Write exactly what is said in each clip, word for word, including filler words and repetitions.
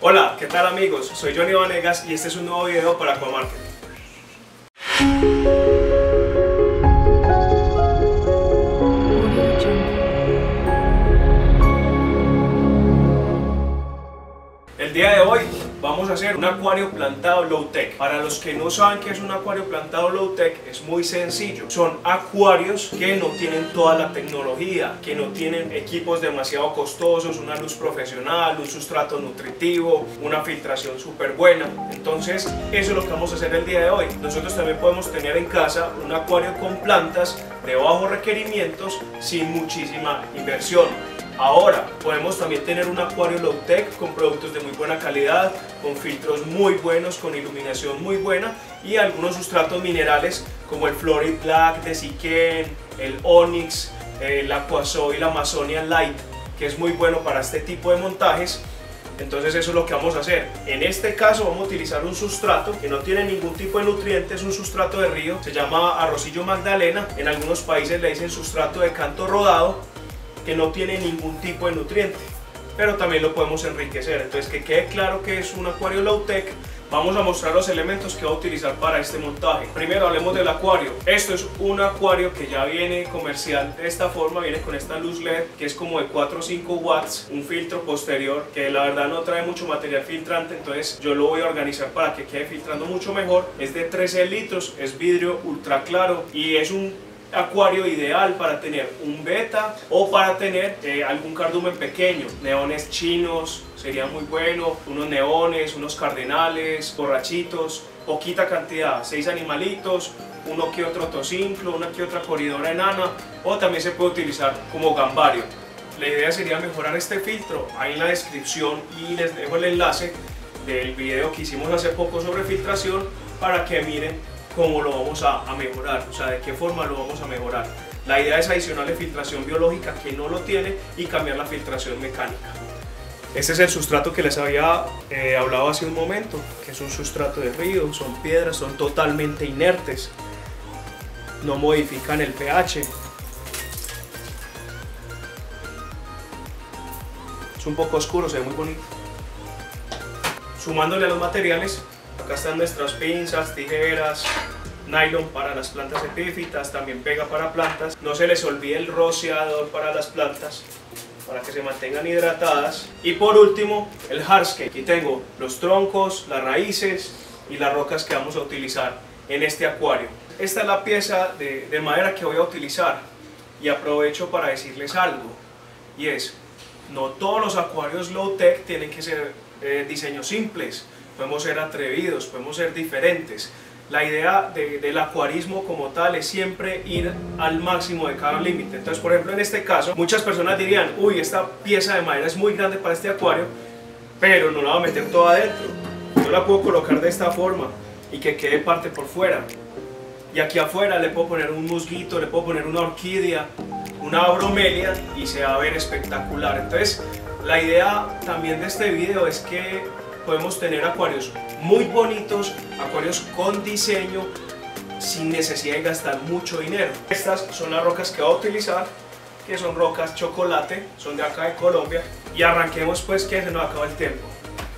Hola, ¿qué tal amigos? Soy Johnny Vanegas y este es un nuevo video para Aquamarketing. El día de hoy vamos a hacer un acuario plantado low-tech. Para los que no saben qué es un acuario plantado low-tech, es muy sencillo. Son acuarios que no tienen toda la tecnología, que no tienen equipos demasiado costosos, una luz profesional, un sustrato nutritivo, una filtración súper buena. Entonces, eso es lo que vamos a hacer el día de hoy. Nosotros también podemos tener en casa un acuario con plantas de bajos requerimientos sin muchísima inversión. Ahora, podemos también tener un acuario low-tech con productos de muy buena calidad, con filtros muy buenos, con iluminación muy buena y algunos sustratos minerales como el Florid Black de Siquem, el Onyx, el Aquasoil Amazonian Light, que es muy bueno para este tipo de montajes. Entonces eso es lo que vamos a hacer. En este caso vamos a utilizar un sustrato que no tiene ningún tipo de nutrientes, es un sustrato de río, se llama Arrocillo Magdalena, en algunos países le dicen sustrato de canto rodado, que no tiene ningún tipo de nutriente, pero también lo podemos enriquecer. Entonces, que quede claro que es un acuario low-tech. Vamos a mostrar los elementos que voy a utilizar para este montaje. Primero hablemos del acuario. Esto es un acuario que ya viene comercial de esta forma, viene con esta luz L E D que es como de cuatro o cinco watts, un filtro posterior que la verdad no trae mucho material filtrante, entonces yo lo voy a organizar para que quede filtrando mucho mejor. Es de trece litros, es vidrio ultra claro y es un acuario ideal para tener un beta o para tener eh, algún cardumen pequeño. Neones chinos sería muy bueno, unos neones, unos cardenales, borrachitos, poquita cantidad, seis animalitos, uno que otro tocinclo, una que otra coridora enana, o también se puede utilizar como gambario. La idea sería mejorar este filtro. Ahí en la descripción y les dejo el enlace del video que hicimos hace poco sobre filtración para que miren cómo lo vamos a, a mejorar, o sea, de qué forma lo vamos a mejorar. La idea es adicionarle filtración biológica que no lo tiene y cambiar la filtración mecánica. Este es el sustrato que les había eh, hablado hace un momento, que es un sustrato de río, son piedras, son totalmente inertes, no modifican el pH. Es un poco oscuro, se ve muy bonito. Sumándole a los materiales, acá están nuestras pinzas, tijeras, nylon para las plantas epífitas, también pega para plantas. No se les olvide el rociador para las plantas, para que se mantengan hidratadas. Y por último, el hardscape. Aquí tengo los troncos, las raíces y las rocas que vamos a utilizar en este acuario. Esta es la pieza de, de madera que voy a utilizar y aprovecho para decirles algo. Y es, no todos los acuarios low-tech tienen que ser eh, diseños simples. Podemos ser atrevidos, podemos ser diferentes. La idea de, del acuarismo como tal es siempre ir al máximo de cada límite. Entonces, por ejemplo, en este caso, muchas personas dirían, uy, esta pieza de madera es muy grande para este acuario, pero no la voy a meter toda adentro. Yo la puedo colocar de esta forma y que quede parte por fuera. Y aquí afuera le puedo poner un musguito, le puedo poner una orquídea, una bromelia y se va a ver espectacular. Entonces, la idea también de este video es que podemos tener acuarios muy bonitos, acuarios con diseño, sin necesidad de gastar mucho dinero. Estas son las rocas que voy a utilizar, que son rocas chocolate, son de acá de Colombia. Y arranquemos pues que se nos acaba el tiempo.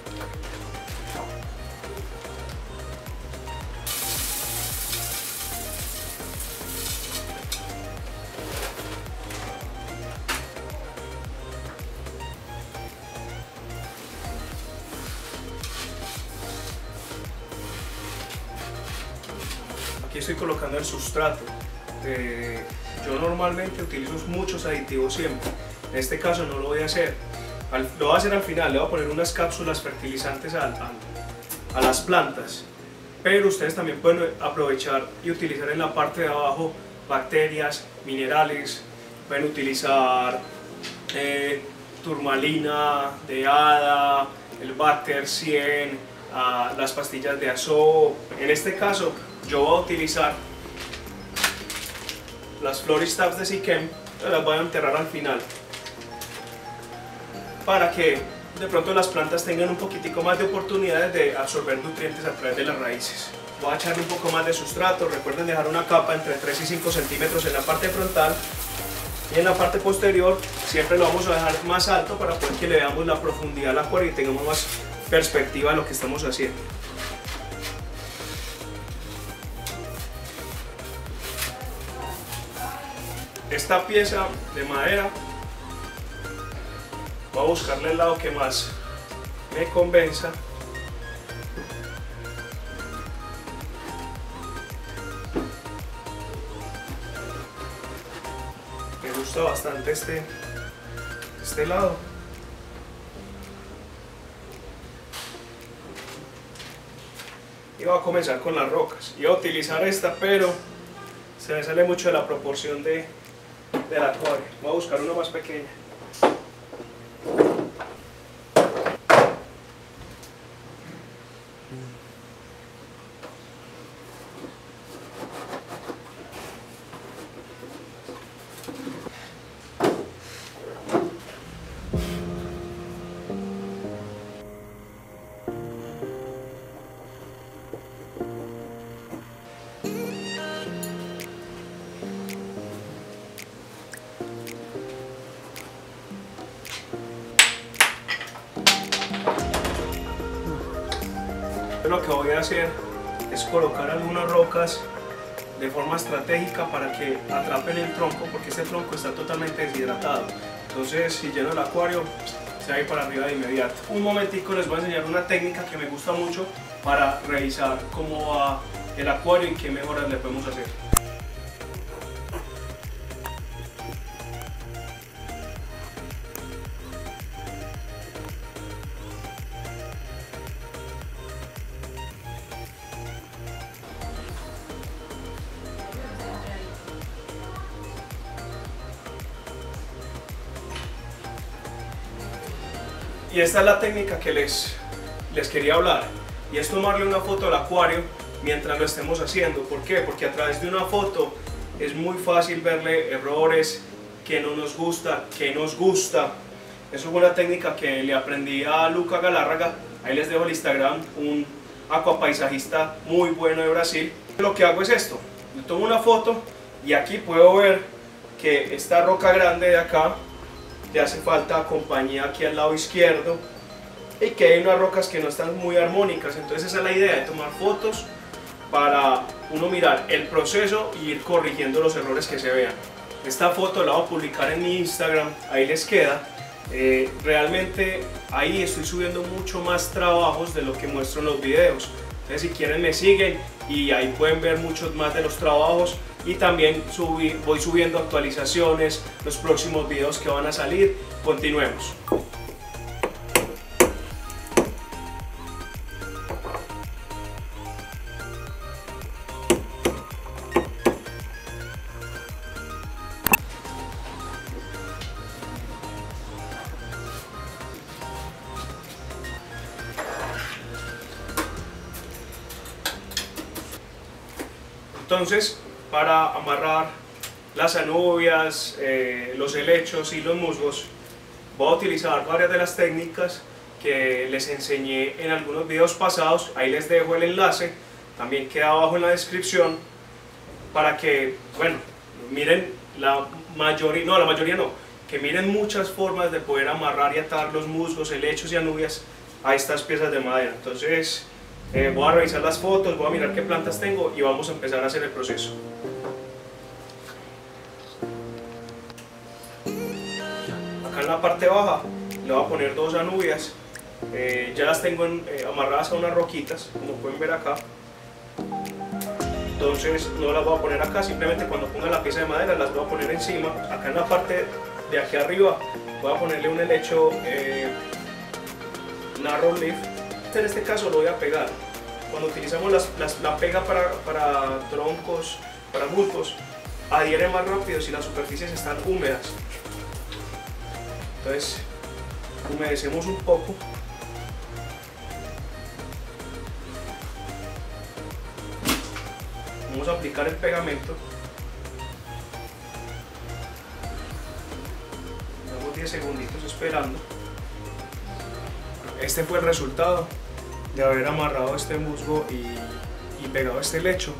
Aquí estoy colocando el sustrato. Eh, yo normalmente utilizo muchos aditivos siempre. En este caso no lo voy a hacer. Al, lo voy a hacer al final. Le voy a poner unas cápsulas fertilizantes a, a, a las plantas. Pero ustedes también pueden aprovechar y utilizar en la parte de abajo bacterias, minerales. Pueden utilizar eh, turmalina de hada, el Bacter cien, uh, las pastillas de azo. En este caso yo voy a utilizar las Florid Stabs de Siquem, las voy a enterrar al final para que de pronto las plantas tengan un poquitico más de oportunidades de absorber nutrientes a través de las raíces. Voy a echarle un poco más de sustrato. Recuerden dejar una capa entre tres y cinco centímetros en la parte frontal y en la parte posterior siempre lo vamos a dejar más alto para poder que le veamos la profundidad al acuario y tengamos más perspectiva de lo que estamos haciendo. Esta pieza de madera, voy a buscarle el lado que más me convenza. Me gusta bastante este, este lado. Y voy a comenzar con las rocas. Iba a utilizar esta, pero se me sale mucho de la proporción de, del acuario. Voy a buscar una más pequeña. Lo que voy a hacer es colocar algunas rocas de forma estratégica para que atrapen el tronco, porque este tronco está totalmente deshidratado. Entonces, si lleno el acuario, se va a ir para arriba de inmediato. Un momentico les voy a enseñar una técnica que me gusta mucho para revisar cómo va el acuario y qué mejoras le podemos hacer. Y esta es la técnica que les, les quería hablar, y es tomarle una foto al acuario mientras lo estemos haciendo. ¿Por qué? Porque a través de una foto es muy fácil verle errores, que no nos gusta, que nos gusta. Eso es una técnica que le aprendí a Luca Galárraga. Ahí les dejo el Instagram, un acuapaisajista muy bueno de Brasil. Lo que hago es esto: le tomo una foto y aquí puedo ver que esta roca grande de acá le hace falta compañía aquí al lado izquierdo, y que hay unas rocas que no están muy armónicas. Entonces esa es la idea, de tomar fotos para uno mirar el proceso y ir corrigiendo los errores que se vean. Esta foto la voy a publicar en mi Instagram, ahí les queda. Eh, realmente ahí estoy subiendo mucho más trabajos de lo que muestro en los videos. Entonces, si quieren, me siguen y ahí pueden ver muchos más de los trabajos, y también subí, voy subiendo actualizaciones, los próximos videos que van a salir. Continuemos. Entonces, para amarrar las anubias, eh, los helechos y los musgos, voy a utilizar varias de las técnicas que les enseñé en algunos videos pasados. Ahí les dejo el enlace, también queda abajo en la descripción, para que, bueno, miren la mayoría, no, la mayoría no, que miren muchas formas de poder amarrar y atar los musgos, helechos y anubias a estas piezas de madera. Entonces, Eh, voy a revisar las fotos, voy a mirar qué plantas tengo y vamos a empezar a hacer el proceso. Acá en la parte baja le voy a poner dos anubias. Eh, ya las tengo en, eh, amarradas a unas roquitas, como pueden ver acá. Entonces no las voy a poner acá, simplemente cuando ponga la pieza de madera las voy a poner encima. Acá en la parte de aquí arriba voy a ponerle un helecho eh, narrow leaf. En este caso lo voy a pegar. Cuando utilizamos las, las, la pega para, para troncos, para musgos, adhiere más rápido si las superficies están húmedas. Entonces humedecemos un poco. Vamos a aplicar el pegamento. Damos diez segunditos esperando. Este fue el resultado de haber amarrado este musgo y, y pegado este helecho.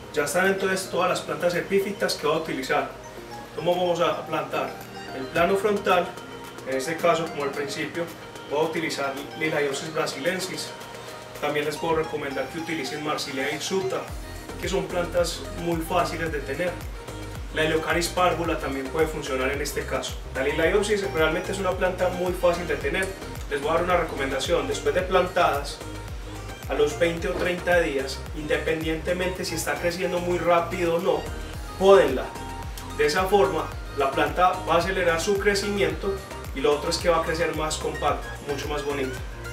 Ya están entonces todas las plantas epífitas que voy a utilizar. ¿Cómo vamos a plantar? El plano frontal, en este caso como al principio, voy a utilizar Lilaeopsis brasilensis. También les puedo recomendar que utilicen Marsilea hirsuta, que son plantas muy fáciles de tener. La Heliocaris párvula también puede funcionar en este caso. La Lilaeopsis realmente es una planta muy fácil de tener. Les voy a dar una recomendación: después de plantadas, a los veinte o treinta días, independientemente si está creciendo muy rápido o no, pódenla. De esa forma, la planta va a acelerar su crecimiento y lo otro es que va a crecer más compacta, mucho más bonita.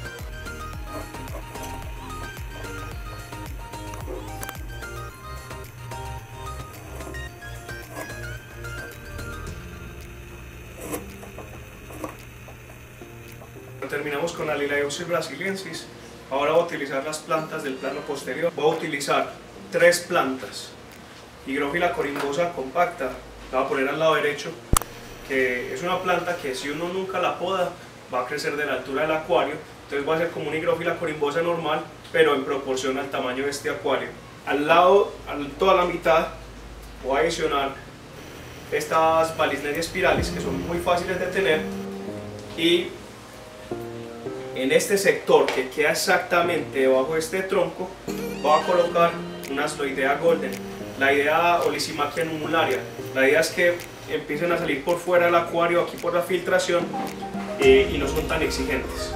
Terminamos con la Lilaeopsis brasiliensis. Ahora voy a utilizar las plantas del plano posterior. Voy a utilizar tres plantas. Higrófila corimbosa compacta, la voy a poner al lado derecho, que es una planta que si uno nunca la poda va a crecer de la altura del acuario. Entonces va a ser como una Higrófila corimbosa normal, pero en proporción al tamaño de este acuario. Al lado, a toda la mitad, voy a adicionar estas Valisneria spiralis, que son muy fáciles de tener, y en este sector que queda exactamente debajo de este tronco voy a colocar una Asloidea golden, la idea o Lysimachia numularia. La idea es que empiecen a salir por fuera del acuario, aquí por la filtración, eh, y no son tan exigentes.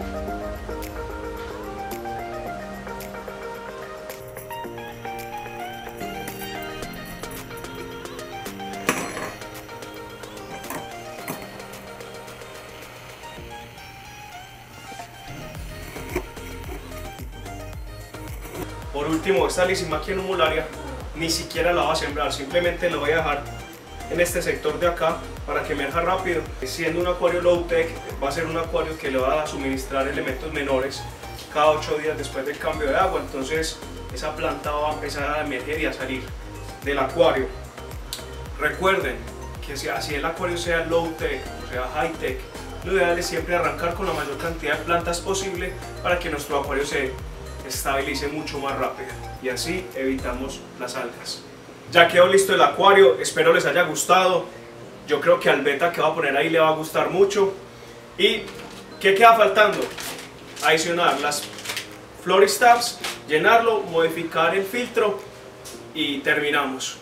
Por último, esta Lysimachia numularia ni siquiera la voy a sembrar, simplemente la voy a dejar en este sector de acá para que emerja rápido. Siendo un acuario low-tech, va a ser un acuario que le va a suministrar elementos menores cada ocho días después del cambio de agua, entonces esa planta va a empezar a emerger y a salir del acuario. Recuerden que si así el acuario sea low-tech o sea high-tech, lo ideal es siempre arrancar con la mayor cantidad de plantas posible para que nuestro acuario se estabilice mucho más rápido y así evitamos las algas. Ya quedó listo el acuario, espero les haya gustado. Yo creo que al beta que va a poner ahí le va a gustar mucho. ¿Y qué queda faltando? Adicionar las Floristabs, llenarlo, modificar el filtro y terminamos.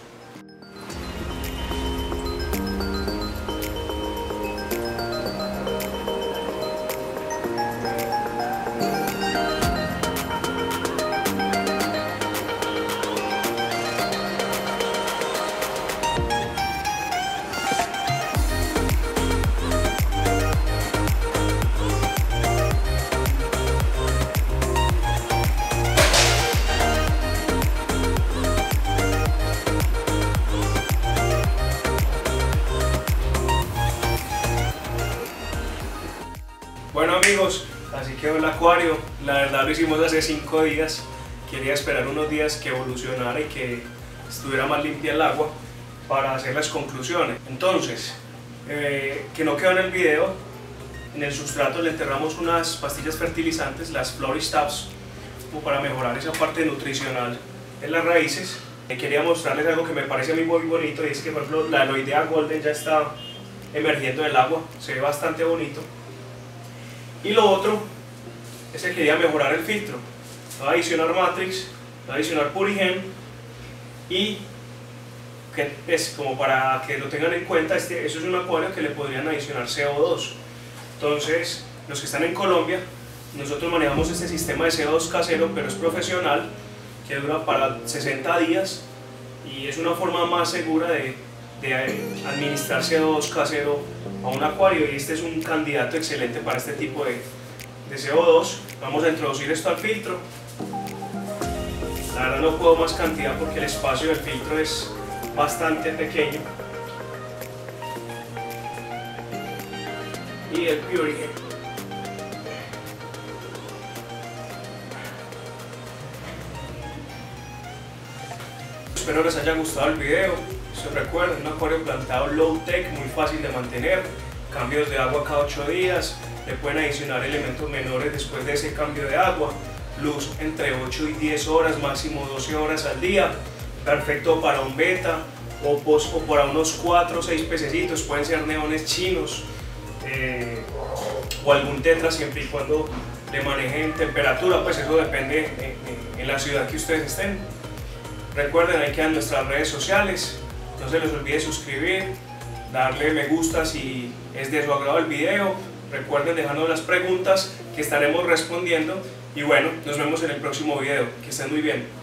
Bueno amigos, así quedó el acuario. La verdad lo hicimos hace cinco días. Quería esperar unos días que evolucionara y que estuviera más limpia el agua para hacer las conclusiones. Entonces, eh, que no quedó en el video, en el sustrato le enterramos unas pastillas fertilizantes, las Floristabs, como para mejorar esa parte nutricional en las raíces. Eh, quería mostrarles algo que me parece a mí muy bonito, y es que por ejemplo la Aloidea golden ya está emergiendo del agua, se ve bastante bonito. Y lo otro es que quería mejorar el filtro. Voy a adicionar Matrix, voy a adicionar Purigen, y que es como para que lo tengan en cuenta, este, eso es un acuario que le podrían adicionar C O dos. Entonces, los que están en Colombia, nosotros manejamos este sistema de C O dos casero, pero es profesional, que dura para sesenta días y es una forma más segura de, de administrar C O dos casero a un acuario, y este es un candidato excelente para este tipo de, de C O dos. Vamos a introducir esto al filtro. La verdad no puedo más cantidad porque el espacio del filtro es bastante pequeño. Y el Purigen. Espero les haya gustado el video. Se recuerden, un acuario plantado low-tech, muy fácil de mantener, cambios de agua cada ocho días, le pueden adicionar elementos menores después de ese cambio de agua, luz entre ocho y diez horas, máximo doce horas al día, perfecto para un beta o, pos, o para unos cuatro o seis pececitos, pueden ser neones chinos eh, o algún tetra, siempre y cuando le manejen temperatura, pues eso depende en, en, en la ciudad que ustedes estén. Recuerden, ahí quedan nuestras redes sociales, no se les olvide suscribir, darle me gusta si es de su agrado el video, recuerden dejarnos las preguntas que estaremos respondiendo y bueno, nos vemos en el próximo video, que estén muy bien.